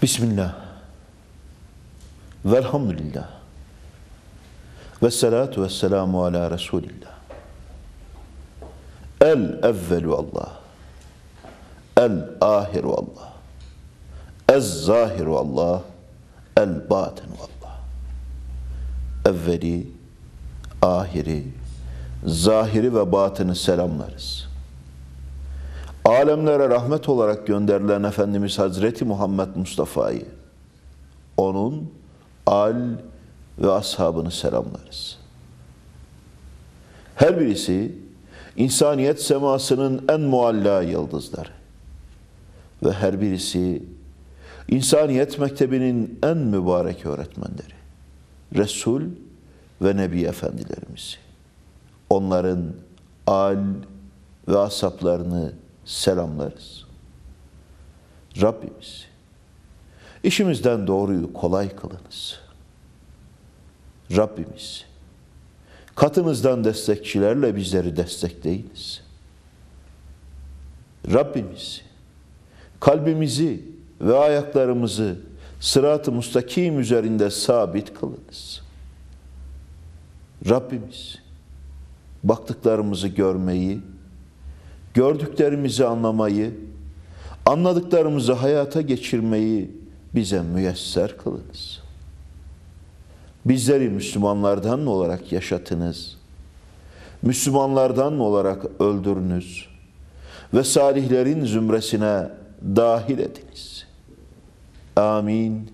Bismillah. Velhamdülillah. Vessalatu vesselamu ala Resulillah. El-evvelu Allah. El-ahiru Allah. Ez-zahiru Allah. El-batinu Allah. Evveli, ahiri, zahiri ve batını selamlarız. Alemlere rahmet olarak gönderilen Efendimiz Hazreti Muhammed Mustafa'yı, onun al ve ashabını selamlarız. Her birisi insaniyet semasının en mualla yıldızları ve her birisi insaniyet mektebinin en mübarek öğretmenleri, Resul ve Nebi Efendilerimizi, onların al ve ashablarını selamlarız. Rabbimiz, işimizden doğruyu kolay kılınız. Rabbimiz, katınızdan destekçilerle bizleri destekleyiniz. Rabbimiz, kalbimizi ve ayaklarımızı sırat-ı müstakim üzerinde sabit kılınız. Rabbimiz, baktıklarımızı görmeyi, gördüklerimizi anlamayı, anladıklarımızı hayata geçirmeyi bize müyesser kılınız. Bizleri Müslümanlardan olarak yaşatınız, Müslümanlardan olarak öldürünüz ve salihlerin zümresine dahil ediniz. Amin,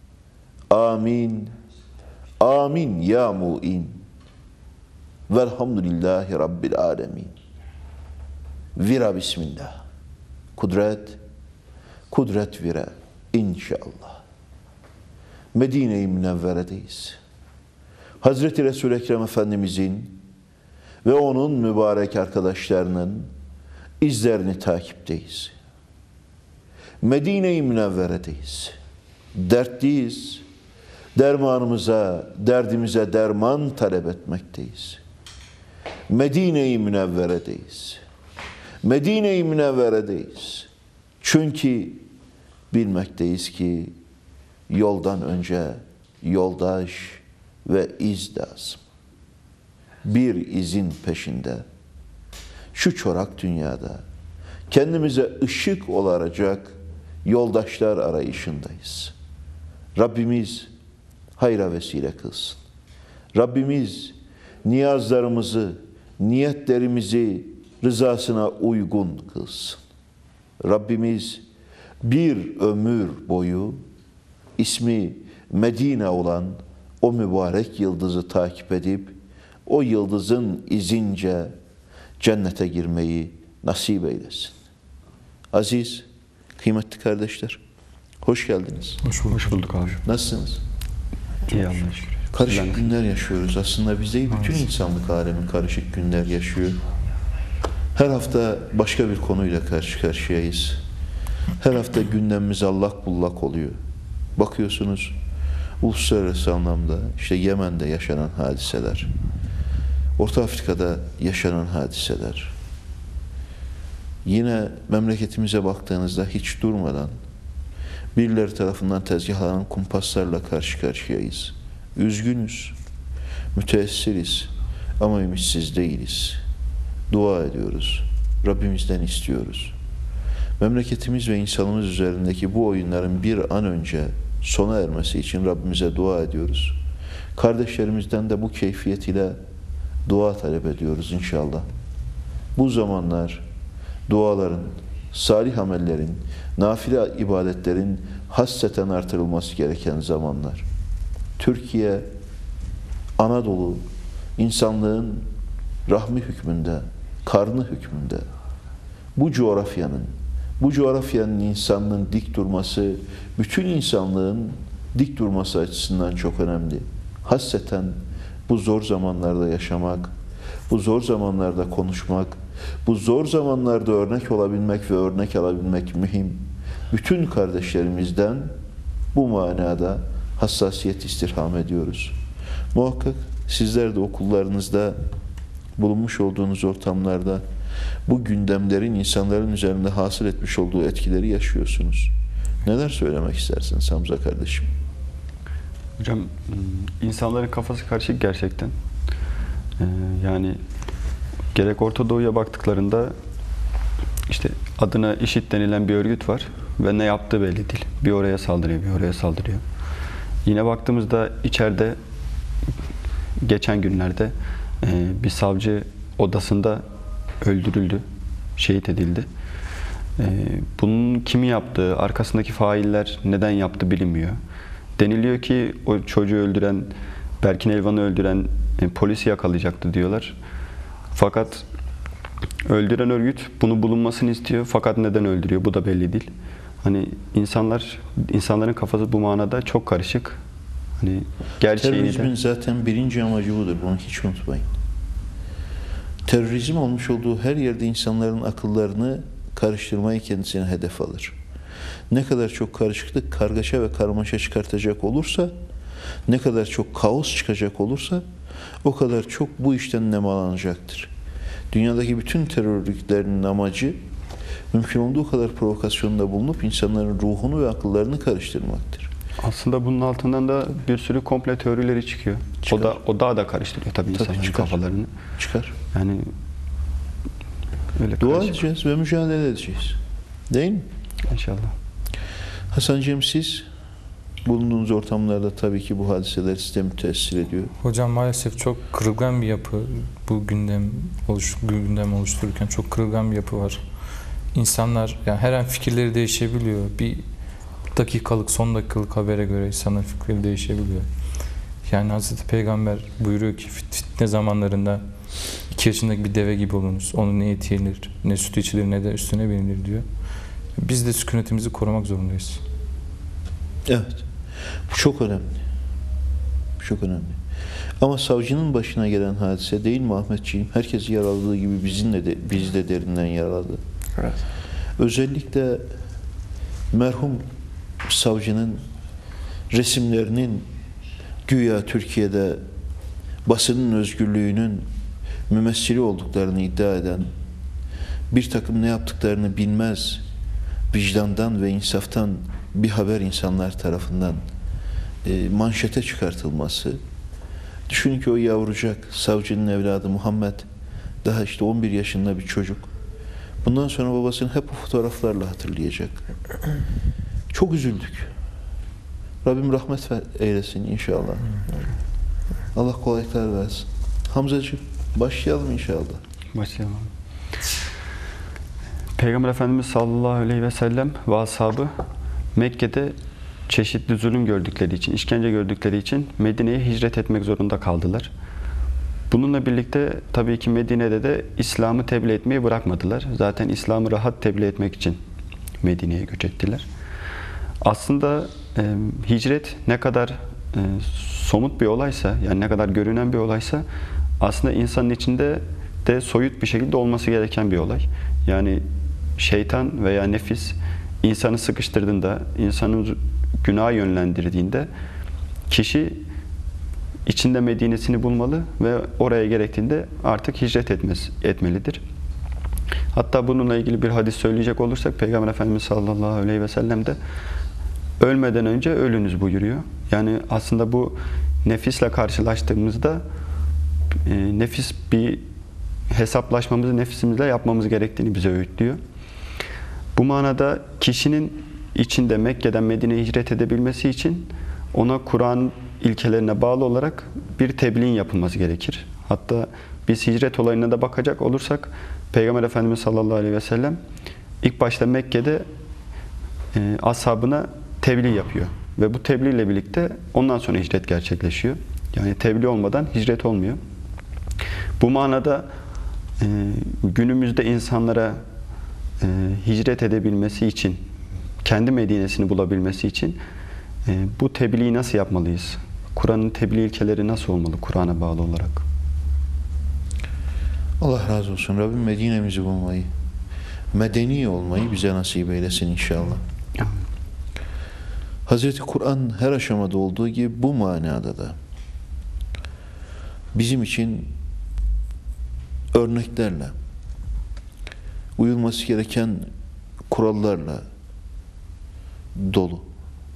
amin, amin ya mu'in. Velhamdülillahi Rabbil alemin. Vira bismillah. Kudret, kudret vira inşallah. Medine-i Münevvere'deyiz. Hazreti Resul-i Ekrem Efendimizin ve onun mübarek arkadaşlarının izlerini takipteyiz. Medine-i Münevvere'deyiz. Dertliyiz. Dermanımıza, derdimize derman talep etmekteyiz. Medine-i Münevvere'deyiz. Medine-i Münevvere'deyiz. Çünkü bilmekteyiz ki yoldan önce yoldaş ve iz lazım. Bir izin peşinde şu çorak dünyada kendimize ışık olacak yoldaşlar arayışındayız. Rabbimiz hayra vesile kılsın. Rabbimiz niyazlarımızı, niyetlerimizi rızasına uygun kılsın. Rabbimiz bir ömür boyu ismi Medine olan o mübarek yıldızı takip edip o yıldızın izince cennete girmeyi nasip eylesin. Aziz, kıymetli kardeşler, hoş geldiniz. Hoş bulduk abi. Nasılsınız? İyi anlaşılıyor. Karışık günler yaşıyoruz. Aslında biz değil, bütün insanlık alemi karışık günler yaşıyor. Her hafta başka bir konuyla karşı karşıyayız. Her hafta gündemimiz allak bullak oluyor. Bakıyorsunuz uluslararası anlamda işte Yemen'de yaşanan hadiseler, Orta Afrika'da yaşanan hadiseler, yine memleketimize baktığınızda hiç durmadan birileri tarafından tezgahlanan kumpaslarla karşı karşıyayız. Üzgünüz, müteessiriz ama ümitsiz değiliz. Dua ediyoruz, Rabbimizden istiyoruz. Memleketimiz ve insanımız üzerindeki bu oyunların bir an önce sona ermesi için Rabbimize dua ediyoruz. Kardeşlerimizden de bu keyfiyet ile dua talep ediyoruz inşallah. Bu zamanlar duaların, salih amellerin, nafile ibadetlerin hasseten artırılması gereken zamanlar. Türkiye, Anadolu, insanlığın rahmi hükmünde, karnı hükmünde. Bu coğrafyanın insanlığın dik durması, bütün insanlığın dik durması açısından çok önemli. Hasseten bu zor zamanlarda yaşamak, bu zor zamanlarda konuşmak, bu zor zamanlarda örnek olabilmek ve örnek alabilmek mühim. Bütün kardeşlerimizden bu manada hassasiyet istirham ediyoruz. Muhakkak sizler de okullarınızda, bulunmuş olduğunuz ortamlarda bu gündemlerin insanların üzerinde hasıl etmiş olduğu etkileri yaşıyorsunuz. Neler söylemek istersiniz Hamza kardeşim? Hocam, insanların kafası karışık gerçekten. Yani gerek Orta Doğu'ya baktıklarında işte adına IŞİD denilen bir örgüt var ve ne yaptığı belli değil. Bir oraya saldırıyor, bir oraya saldırıyor. Yine baktığımızda içeride geçen günlerde bir savcı odasında öldürüldü, şehit edildi. Bunun kimi yaptığı, arkasındaki failler neden yaptı bilinmiyor. Deniliyor ki o çocuğu öldüren, Berkin Elvan'ı öldüren polisi yakalayacaktı diyorlar. Fakat öldüren örgüt bunu bulunmasını istiyor. Fakat neden öldürüyor? Bu da belli değil. Hani insanların kafası bu manada çok karışık. Hani Terörizmin zaten birinci amacı budur. Bunu hiç unutmayın. Terörizm olmuş olduğu her yerde insanların akıllarını karıştırmayı kendisine hedef alır. Ne kadar çok karışıklık, kargaşa ve karmaşa çıkartacak olursa, ne kadar çok kaos çıkacak olursa o kadar çok bu işten nemalanacaktır. Dünyadaki bütün terör örgütlerinin amacı mümkün olduğu kadar provokasyonda bulunup insanların ruhunu ve akıllarını karıştırmaktır. Aslında bunun altından da bir sürü komple teorileri çıkıyor. Çıkar. O daha da karıştırıyor tabii insanların kafalarını. Çıkar. Yani öyle dua karışık. edeceğiz ve mücadele edeceğiz. Değil mi? İnşallah. Hasancığım, siz bulunduğunuz ortamlarda tabii ki bu hadiseler size müteessir ediyor. Hocam maalesef çok kırılgan bir yapı. Bu gündem oluştururken çok kırılgan bir yapı var. İnsanlar yani her an fikirleri değişebiliyor. Bir dakikalık, son dakikalık habere göre insanların fikirleri değişebiliyor. Yani Hazreti Peygamber buyuruyor ki fitne zamanlarında 2 yaşındaki bir deve gibi olunuz. Onun ne eti yenir, ne sütü içilir, ne de üstüne binilir diyor. Biz de sükunetimizi korumak zorundayız. Evet. Bu çok önemli. Bu çok önemli. Ama savcının başına gelen hadise değil mi Ahmetciğim? Herkesi yaraladığı gibi bizi de derinden yaraladı. Evet. Özellikle merhum savcının resimlerinin güya Türkiye'de basının özgürlüğünün mümessili olduklarını iddia eden, bir takım ne yaptıklarını bilmez, vicdandan ve insaftan bir haber insanlar tarafından manşete çıkartılması. Düşünün ki o yavrucak savcının evladı Muhammed daha işte 11 yaşında bir çocuk. Bundan sonra babasını hep o fotoğraflarla hatırlayacak. Çok üzüldük. Rabbim rahmet eylesin inşallah. Allah kolaylıklar versin. Hamzacığım, başlayalım inşallah. Başlayalım. Peygamber Efendimiz sallallahu aleyhi ve sellem ve ashabı Mekke'de çeşitli zulüm gördükleri için, işkence gördükleri için Medine'ye hicret etmek zorunda kaldılar. Bununla birlikte tabii ki Medine'de de İslam'ı tebliğ etmeyi bırakmadılar. Zaten İslam'ı rahat tebliğ etmek için Medine'ye göç ettiler. Aslında hicret ne kadar somut bir olaysa, yani ne kadar görünen bir olaysa, aslında insanın içinde de soyut bir şekilde olması gereken bir olay. Yani şeytan veya nefis insanı sıkıştırdığında, insanın günaha yönlendirdiğinde kişi içinde Medine'sini bulmalı ve oraya gerektiğinde artık hicret etmelidir. Hatta bununla ilgili bir hadis söyleyecek olursak Peygamber Efendimiz sallallahu aleyhi ve sellem de ölmeden önce ölünüz buyuruyor. Yani aslında bu nefisle karşılaştığımızda nefis bir hesaplaşmamızı nefisimizle yapmamız gerektiğini bize öğütlüyor. Bu manada kişinin içinde Mekke'den Medine'ye hicret edebilmesi için ona Kur'an ilkelerine bağlı olarak bir tebliğin yapılması gerekir. Hatta biz hicret olayına da bakacak olursak Peygamber Efendimiz sallallahu aleyhi ve sellem ilk başta Mekke'de ashabına tebliğ yapıyor. Ve bu tebliğ ile birlikte ondan sonra hicret gerçekleşiyor. Yani tebliğ olmadan hicret olmuyor. Bu manada günümüzde insanlara hicret edebilmesi için, kendi Medine'sini bulabilmesi için bu tebliği nasıl yapmalıyız? Kur'an'ın tebliğ ilkeleri nasıl olmalı Kur'an'a bağlı olarak? Allah razı olsun. Rabbim Medine'mizi bulmayı, medeni olmayı bize nasip eylesin inşallah. Hazreti Kur'an her aşamada olduğu gibi bu manada da bizim için örneklerle, uyulması gereken kurallarla, dolu.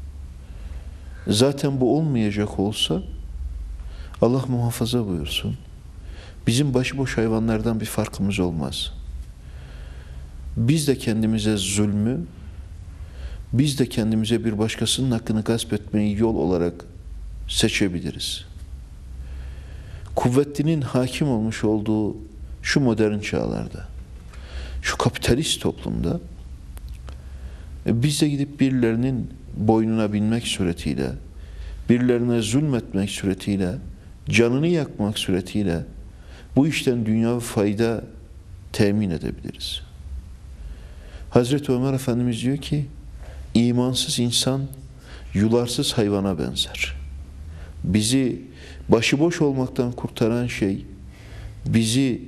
Zaten bu olmayacak olsa Allah muhafaza buyursun. Bizim başıboş hayvanlardan bir farkımız olmaz. Biz de kendimize zulmü, biz de kendimize bir başkasının hakkını gasp etmeyi yol olarak seçebiliriz. Kuvvetlinin hakim olmuş olduğu şu modern çağlarda, şu kapitalist toplumda biz de gidip birilerinin boynuna binmek suretiyle, birilerine zulmetmek suretiyle, canını yakmak suretiyle bu işten dünya fayda temin edebiliriz. Hazreti Ömer Efendimiz diyor ki, imansız insan yularsız hayvana benzer. Bizi başıboş olmaktan kurtaran şey, bizi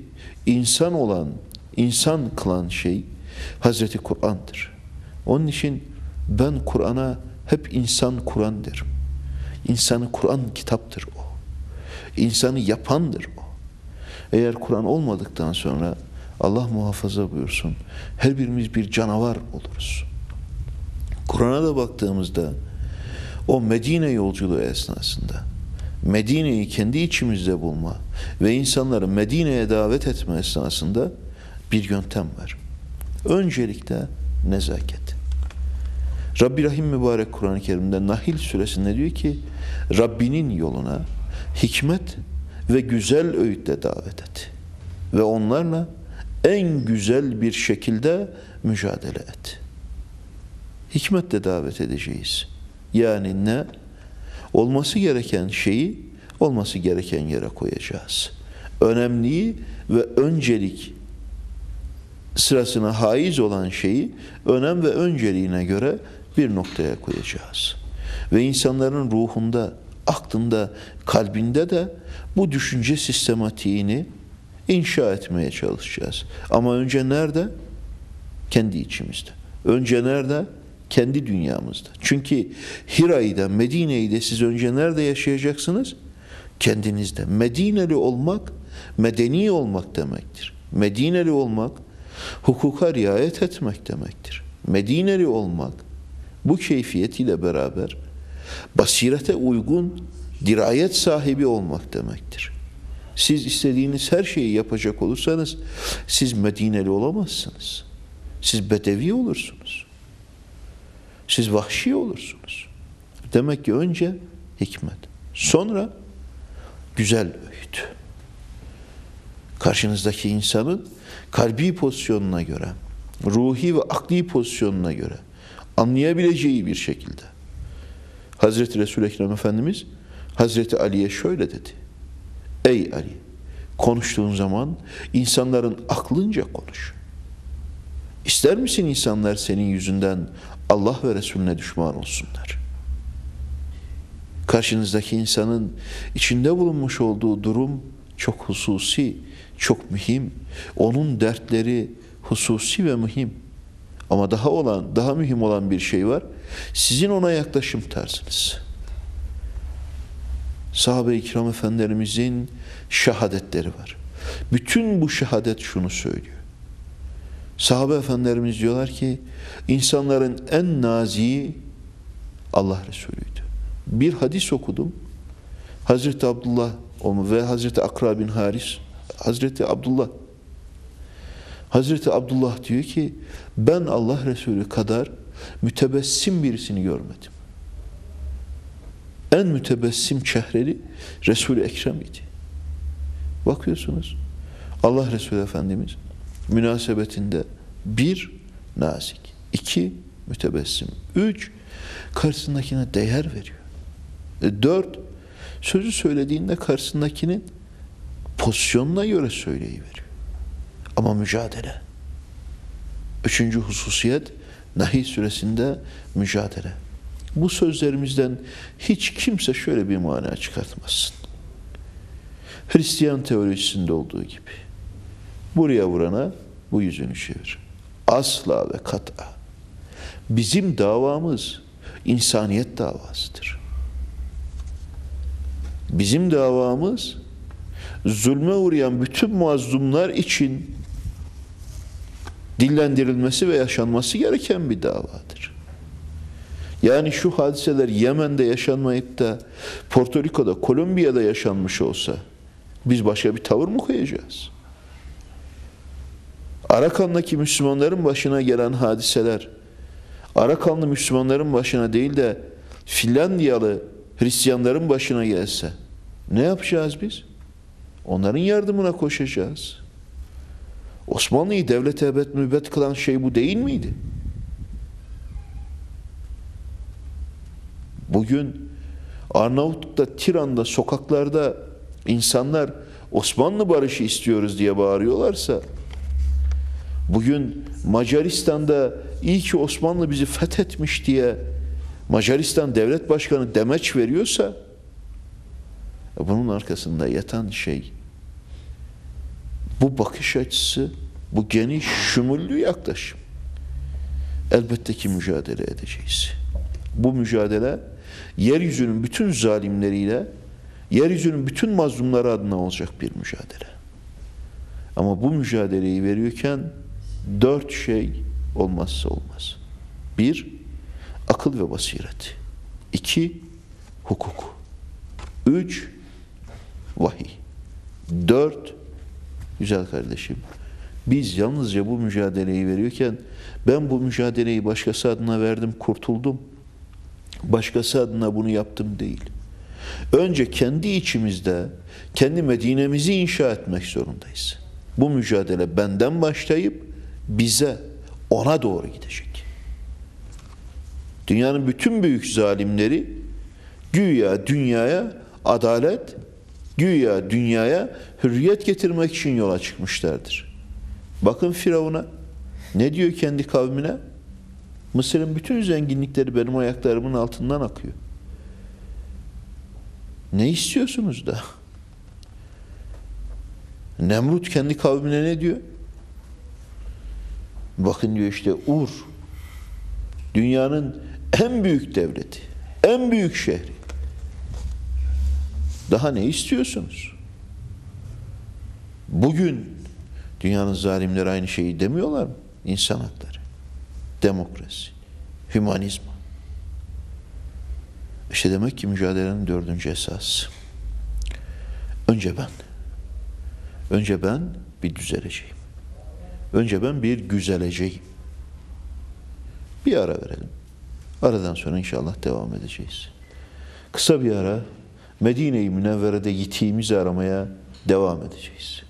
insan kılan şey Hazreti Kur'an'dır. Onun için ben Kur'an'a hep insan Kur'an derim. İnsanı Kur'an kitaptır o. İnsanı yapandır o. Eğer Kur'an olmadıktan sonra Allah muhafaza buyursun, her birimiz bir canavar oluruz. Kur'an'a da baktığımızda o Medine yolculuğu esnasında Medine'yi kendi içimizde bulma ve insanları Medine'ye davet etme esnasında bir yöntem var. Öncelikle nezaket. Rabbi Rahim mübarek Kur'an-ı Kerim'de Nahil suresinde diyor ki, Rabbinin yoluna hikmet ve güzel öğütle davet et ve onlarla en güzel bir şekilde mücadele et. Hikmetle davet edeceğiz. Yani ne? Olması gereken şeyi olması gereken yere koyacağız. Önemliyi ve öncelik sırasına haiz olan şeyi önem ve önceliğine göre bir noktaya koyacağız. Ve insanların ruhunda, aklında, kalbinde de bu düşünce sistematiğini inşa etmeye çalışacağız. Ama önce nerede? Kendi içimizde. Önce nerede? Kendi dünyamızda. Çünkü Hira'yı da Medine'yi de siz önce nerede yaşayacaksınız? Kendinizde. Medineli olmak, medeni olmak demektir. Medineli olmak, hukuka riayet etmek demektir. Medineli olmak, bu keyfiyetiyle beraber basirete uygun dirayet sahibi olmak demektir. Siz istediğiniz her şeyi yapacak olursanız siz Medineli olamazsınız. Siz bedevi olursunuz. Siz vahşi olursunuz. Demek ki önce hikmet. Sonra güzel öğüt. Karşınızdaki insanın kalbi pozisyonuna göre, ruhi ve akli pozisyonuna göre anlayabileceği bir şekilde. Hazreti Resul-i Ekrem Efendimiz Hazreti Ali'ye şöyle dedi. Ey Ali, konuştuğun zaman insanların aklınca konuş. İster misin insanlar senin yüzünden Allah ve Resulüne düşman olsunlar? Karşınızdaki insanın içinde bulunmuş olduğu durum çok hususi, çok mühim. Onun dertleri hususi ve mühim. Ama daha mühim olan bir şey var. Sizin ona yaklaşım tarzınız. Sahabe-i kiram efendilerimizin şehadetleri var. Bütün bu şehadet şunu söylüyor. Sahabe efendilerimiz diyorlar ki insanların en naziği Allah Resulü'ydü. Bir hadis okudum. Hazreti Abdullah ve Hazreti Akra bin Haris, Hazreti Abdullah diyor ki ben Allah Resulü kadar mütebessim birisini görmedim. En mütebessim çehreli Resul-i Ekrem idi. Bakıyorsunuz Allah Resulü Efendimiz münasebetinde 1 nazik, 2 mütebessim, 3 karşısındakine değer veriyor. 4 sözü söylediğinde karşısındakinin pozisyonuna göre söyleyiveriyor. Ama mücadele. 3. hususiyet Nahl suresinde mücadele. Bu sözlerimizden hiç kimse şöyle bir mana çıkartmasın. Hristiyan teolojisinde olduğu gibi. Buraya vurana bu yüzünü çevir. Asla ve kat'a. Bizim davamız insaniyet davasıdır. Bizim davamız zulme uğrayan bütün muazzumlar için dillendirilmesi ve yaşanması gereken bir davadır. Yani şu hadiseler Yemen'de yaşanmayıp da Porto Rico'da, Kolombiya'da yaşanmış olsa biz başka bir tavır mı koyacağız? Arakan'daki Müslümanların başına gelen hadiseler, Arakanlı Müslümanların başına değil de Finlandiyalı Hristiyanların başına gelse ne yapacağız biz? Onların yardımına koşacağız. Osmanlı'yı devlet-i ebed mübbet kılan şey bu değil miydi? Bugün Arnavutluk'ta, Tiran'da, sokaklarda insanlar Osmanlı barışı istiyoruz diye bağırıyorlarsa, bugün Macaristan'da iyi ki Osmanlı bizi fethetmiş diye Macaristan devlet başkanı demeç veriyorsa, bunun arkasında yatan şey bu bakış açısı, bu geniş, şumullü yaklaşım. Elbette ki mücadele edeceğiz. Bu mücadele yeryüzünün bütün zalimleriyle, yeryüzünün bütün mazlumları adına olacak bir mücadele. Ama bu mücadeleyi veriyorken 4 şey olmazsa olmaz. 1, akıl ve basiret. 2, hukuk. 3, vahiy. 4, güzel kardeşim, biz yalnızca bu mücadeleyi veriyorken ben bu mücadeleyi başkası adına verdim, kurtuldum. Başkası adına bunu yaptım değil. Önce kendi içimizde, kendi Medine'mizi inşa etmek zorundayız. Bu mücadele benden başlayıp bize, ona doğru gidecek. Dünyanın bütün büyük zalimleri güya dünyaya adalet, güya dünyaya hürriyet getirmek için yola çıkmışlardır. Bakın Firavun'a ne diyor kendi kavmine? Mısır'ın bütün zenginlikleri benim ayaklarımın altından akıyor. Ne istiyorsunuz da? Nemrut kendi kavmine ne diyor? Bakın diyor işte Ur, dünyanın en büyük devleti, en büyük şehri. Daha ne istiyorsunuz? Bugün dünyanın zalimleri aynı şeyi demiyorlar mı? İnsan hakları, demokrasi, hümanizma. İşte demek ki mücadelenin 4. esası. Önce ben bir düzeleceğim. Önce ben bir güzeleceğim. Bir ara verelim. Aradan sonra inşallah devam edeceğiz. Kısa bir ara Medine-i Münevvere'de yitiğimizi aramaya devam edeceğiz.